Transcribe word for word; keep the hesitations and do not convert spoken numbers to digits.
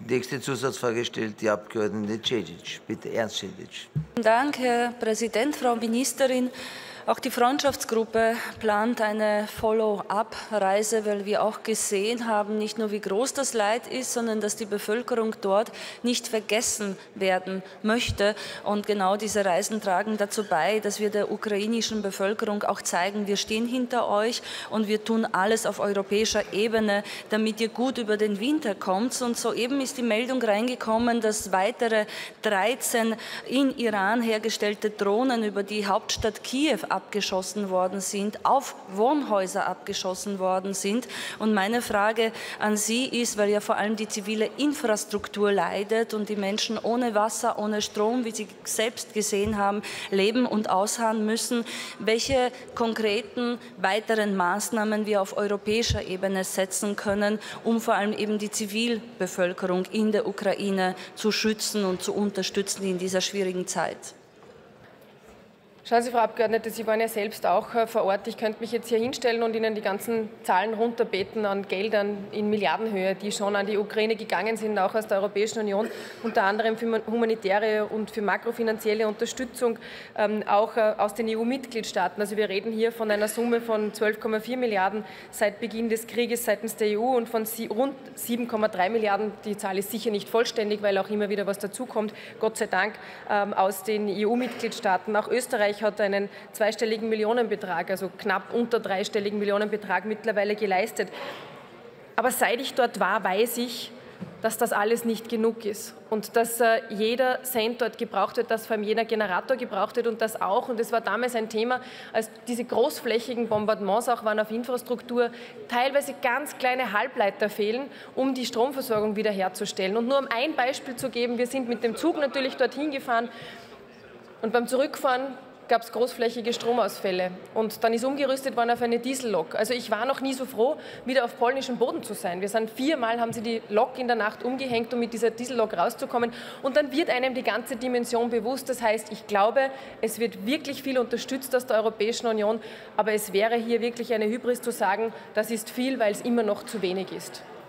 nächste Zusatzfrage stellt die Abgeordnete Cedic. Bitte, Ernst Cedic. Vielen Dank, Herr Präsident, Frau Ministerin. Auch die Freundschaftsgruppe plant eine Follow-up-Reise, weil wir auch gesehen haben, nicht nur wie groß das Leid ist, sondern dass die Bevölkerung dort nicht vergessen werden möchte. Und genau diese Reisen tragen dazu bei, dass wir der ukrainischen Bevölkerung auch zeigen, wir stehen hinter euch und wir tun alles auf europäischer Ebene, damit ihr gut über den Winter kommt. Und soeben ist die Meldung reingekommen, dass weitere dreizehn in Iran hergestellte Drohnen über die Hauptstadt Kiew abgeschossen worden sind, auf Wohnhäuser abgeschossen worden sind. Und meine Frage an Sie ist, weil ja vor allem die zivile Infrastruktur leidet und die Menschen ohne Wasser, ohne Strom, wie Sie selbst gesehen haben, leben und ausharren müssen, welche konkreten weiteren Maßnahmen wir auf europäischer Ebene setzen können, um vor allem eben die Zivilbevölkerung in der Ukraine zu schützen und zu unterstützen in dieser schwierigen Zeit. Schauen Sie, Frau Abgeordnete, Sie waren ja selbst auch äh, vor Ort. Ich könnte mich jetzt hier hinstellen und Ihnen die ganzen Zahlen runterbeten an Geldern in Milliardenhöhe, die schon an die Ukraine gegangen sind, auch aus der Europäischen Union, unter anderem für humanitäre und für makrofinanzielle Unterstützung, ähm, auch äh, aus den E U-Mitgliedstaaten. Also wir reden hier von einer Summe von zwölf Komma vier Milliarden seit Beginn des Krieges seitens der E U und von sie rund sieben Komma drei Milliarden, die Zahl ist sicher nicht vollständig, weil auch immer wieder was dazukommt, Gott sei Dank, ähm, aus den E U-Mitgliedstaaten. Auch Österreich hat einen zweistelligen Millionenbetrag, also knapp unter dreistelligen Millionenbetrag mittlerweile geleistet. Aber seit ich dort war, weiß ich, dass das alles nicht genug ist und dass äh, jeder Cent dort gebraucht wird, dass vor allem jeder Generator gebraucht wird und das auch, und das war damals ein Thema, als diese großflächigen Bombardements auch waren auf Infrastruktur, teilweise ganz kleine Halbleiter fehlen, um die Stromversorgung wiederherzustellen. Und nur um ein Beispiel zu geben, wir sind mit dem Zug natürlich dorthin gefahren und beim Zurückfahren gab es großflächige Stromausfälle und dann ist umgerüstet worden auf eine Diesellok. Also ich war noch nie so froh, wieder auf polnischem Boden zu sein. Wir sind viermal, haben sie die Lok in der Nacht umgehängt, um mit dieser Diesellok rauszukommen, und dann wird einem die ganze Dimension bewusst. Das heißt, ich glaube, es wird wirklich viel unterstützt aus der Europäischen Union, aber es wäre hier wirklich eine Hybris zu sagen, das ist viel, weil es immer noch zu wenig ist.